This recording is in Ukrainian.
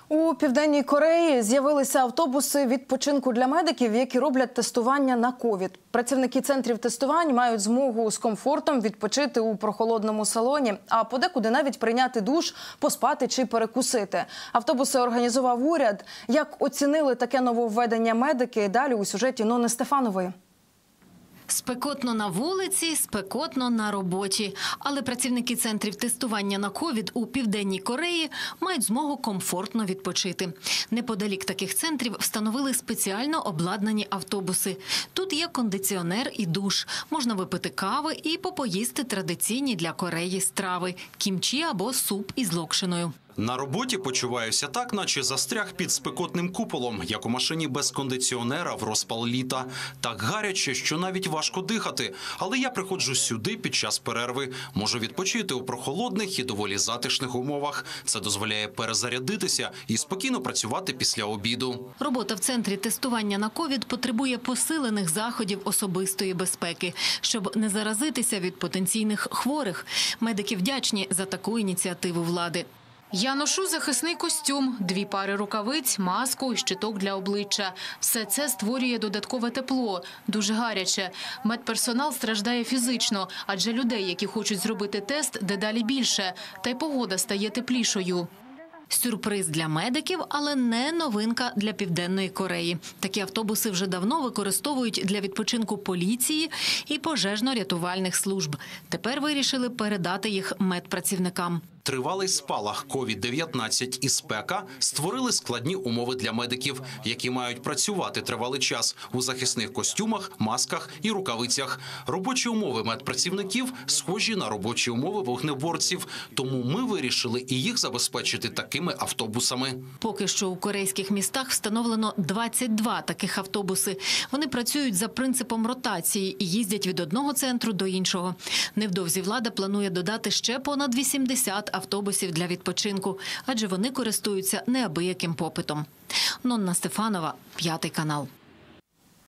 У Південній Кореї з'явилися автобуси відпочинку для медиків, які роблять тестування на ковід. Працівники центрів тестувань мають змогу з комфортом відпочити у прохолодному салоні, а подекуди навіть прийняти душ, поспати чи перекусити. Автобуси організував уряд. Як оцінили таке нововведення медики, далі у сюжеті Нони Стефанової. Спекотно на вулиці, спекотно на роботі. Але працівники центрів тестування на ковід у Південній Кореї мають змогу комфортно відпочити. Неподалік таких центрів встановили спеціально обладнані автобуси. Тут є кондиціонер і душ. Можна випити кави і попоїсти традиційні для Кореї страви – кімчі або суп із локшиною. На роботі почуваюся так, наче застряг під спекотним куполом, як у машині без кондиціонера в розпал літа. Так гаряче, що навіть важко дихати. Але я приходжу сюди під час перерви. Можу відпочити у прохолодних і доволі затишних умовах. Це дозволяє перезарядитися і спокійно працювати після обіду. Робота в центрі тестування на ковід потребує посилених заходів особистої безпеки, щоб не заразитися від потенційних хворих. Медики вдячні за таку ініціативу влади. Я ношу захисний костюм, 2 пари рукавиць, маску і щиток для обличчя. Все це створює додаткове тепло. Дуже гаряче. Медперсонал страждає фізично, адже людей, які хочуть зробити тест, дедалі більше. Та й погода стає теплішою. Сюрприз для медиків, але не новинка для Південної Кореї. Такі автобуси вже давно використовують для відпочинку поліції і пожежно-рятувальних служб. Тепер вирішили передати їх медпрацівникам. Тривалий спалах COVID-19 і спека створили складні умови для медиків, які мають працювати тривалий час у захисних костюмах, масках і рукавицях. Робочі умови медпрацівників схожі на робочі умови вогнеборців, тому ми вирішили і їх забезпечити такими автобусами. Поки що у корейських містах встановлено 22 таких автобуси. Вони працюють за принципом ротації і їздять від одного центру до іншого. Невдовзі влада планує додати ще понад 80 автобусів для відпочинку, адже вони користуються неабияким попитом. Нонна Стефанова, 5 канал.